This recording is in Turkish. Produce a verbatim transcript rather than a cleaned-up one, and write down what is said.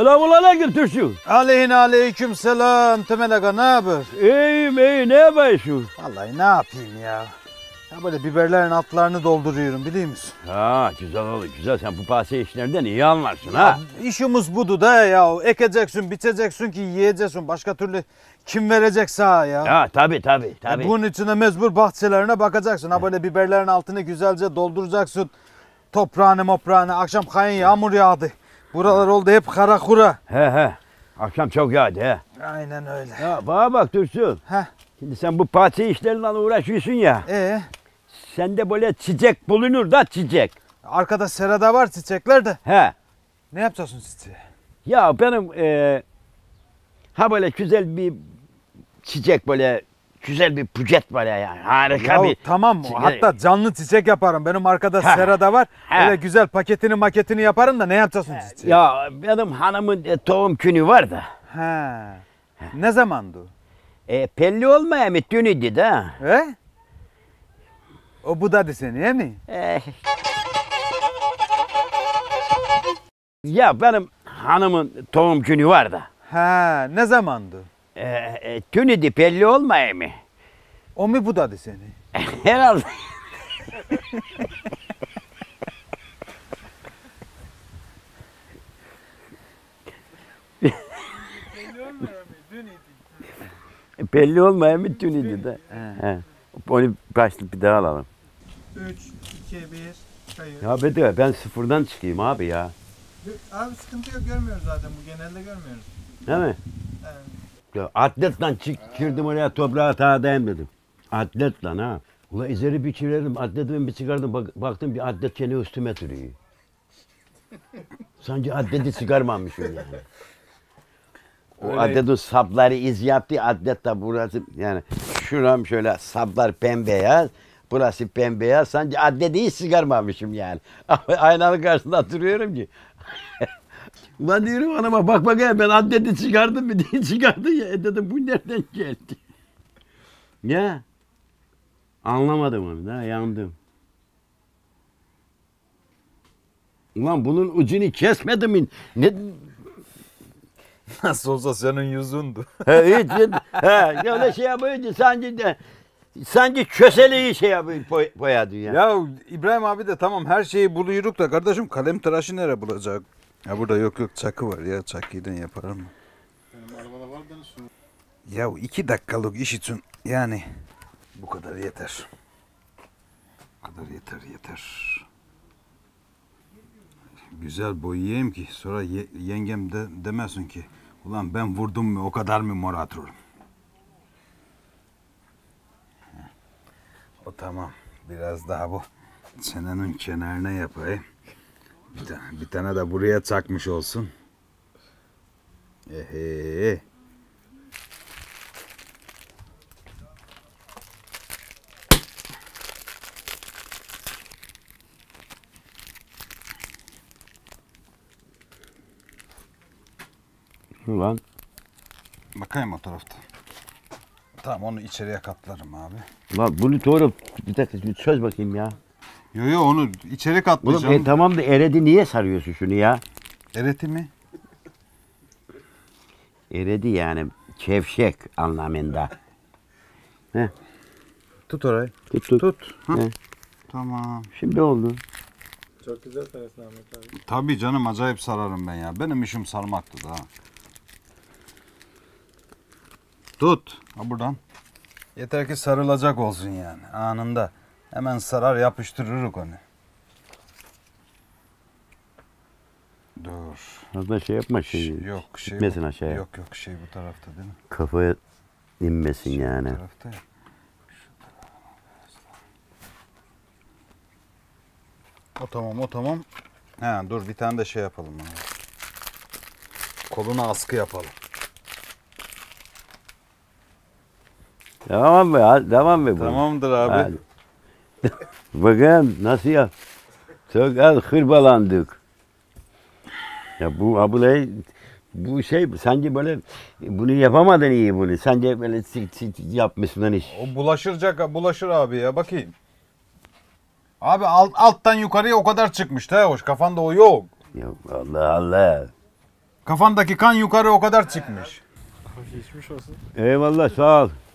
Selamun aleyküm Türkçü. Aleyhine aleyküm selam Temel Aga, ne haber? İyiyim iyi, ne yapıyorsun? Vallahi ne yapayım ya. Ya böyle biberlerin altlarını dolduruyorum, biliyor musun? Ha güzel olur güzel, sen bu bahse işlerden iyi anlarsın ha. Ya, işimiz budu da ya. Ekeceksin, biçeceksin ki yiyeceksin. Başka türlü kim verecek sağa ya? Ha tabii tabii tabii. Ya, bunun içine mecbur bahçelerine bakacaksın. Ha böyle biberlerin altını güzelce dolduracaksın. Toprağını moprağını. Akşam kayın yağmur yağdı. Buralar oldu hep kara kura. He he. Akşam çok yağdı he. Aynen öyle. Ya bana bak Türkçü. Heh. Şimdi sen bu bahçe işlerinden uğraşıyorsun ya. Ee, Sende böyle çiçek bulunur da çiçek. arkada serada var çiçekler de. He. Ne yapacaksın çiçeği? Ya benim e, ha böyle güzel bir çiçek, böyle güzel bir buket böyle yani. Harika Ya bir. tamam, çiçek. hatta canlı çiçek yaparım. Benim arkada Ha. serada var. Ha. Öyle güzel paketini maketini yaparım da ne yapacaksın çiçeği? Ya benim hanımın e, doğum günü var da. He. Ne zamandı? E, belli olmaya mı dünüydü de. He? O budadı seni, he mi? Eh. Ya benim hanımın doğum günü var da. Ha, ne zamandı? E, e, dünüydü belli olmaya mı? O mu budadı seni? Herhalde. Belli olmaya mı dünüydü de. He. Onu başlık bir daha alalım. üç, iki, bir, kayıt. Ya Bedo, ben sıfırdan çıkayım abi ya. Abi sıkıntı yok, görmüyoruz zaten, bu genelde görmüyoruz. Değil mi? Evet. Ya atletle çıktım oraya, toprağa tağdayım dedim. Atletle ha. Ula izleri bir çevirdim, atletimi bir çıkardım, bak, baktım bir atlet gene üstüme duruyor. Sanki atleti çıkarmamışım yani. O Öyle. atletin sapları iz yaptı, atlet de burası yani şuram şöyle saplar pembeyaz, burası bembeyaz, sanki atleti hiç çıkarmamışım yani. Aynanın karşısında duruyorum ki. Ulan diyorum hanıma, bak bakayım ben atleti çıkardım mı diye çıkardı ya. E dedim bu nereden geldi? Ya anlamadım onu da, yandım. Ulan bunun ucunu kesmedim mi? Ne? Nasıl olsa senin yüzündü. He hiç, he öyle şey yapıyordu sanki de, sanki köseleyi şey yapıyor, boy, boyadı ya. Ya İbrahim abi de tamam her şeyi buluyoruz da kardeşim, kalem tıraşı nereye bulacak? Ya burada yok yok çakı var ya, çakıyla yaparım mı? Benim arabada var da su. Ya iki dakikalık iş için yani bu kadar yeter. Bu kadar yeter yeter. Güzel boyayayım ki sonra ye, yengem de demesin ki ulan ben vurdum mu o kadar mı moratörüm. O tamam. Biraz daha bu çenenin kenarına yapayım. Bir tane, bir tane de buraya çakmış olsun. Ehe. Ulan Bakayım o tarafta. Tamam, onu içeriye katlarım abi. ulan bunu doğru bir dakika bir çöz bakayım ya. Yo yo, onu içeri Oğlum katlayacağım. e, tamam da eredi, niye sarıyorsun şunu ya? Ereti mi? Eredi yani kevşek anlamında. He. Tut orayı. Tut tut. Tut. Ha. He. Tamam. Şimdi oldu. Çok güzel sayesinde Ahmet abi. Tabii canım, acayip sararım ben ya. Benim işim sarmaktı da. Tut. Ha buradan. Yeter ki sarılacak olsun yani anında. Hemen sarar yapıştırırız onu. Dur. Fazla şey yapma şey. Ş- yok şey gitmesin bu, aşağıya. Yok yok, şey bu tarafta değil mi? Kafaya inmesin Şey yani. Bu tarafta ya. O tamam o tamam. He dur, bir tane de şey yapalım abi. Koluna askı yapalım. Tamam mı? Hadi, tamam mı bu? Tamamdır abi. Hadi. Bakın nasıl ya? Çok az hırbalandık. Ya bu abiyle bu şey sanki böyle bunu yapamadın iyi bunu. Sanki böyle sık sık yapmışsın iş. O bulaşıracak, bulaşır abi ya, bakayım. Abi alt, alttan yukarıya o kadar çıkmış da hoş, kafanda o yok. Ya Allah Allah. Kafandaki kan yukarı o kadar çıkmış. Geçmiş olsun. Eyvallah sağ ol.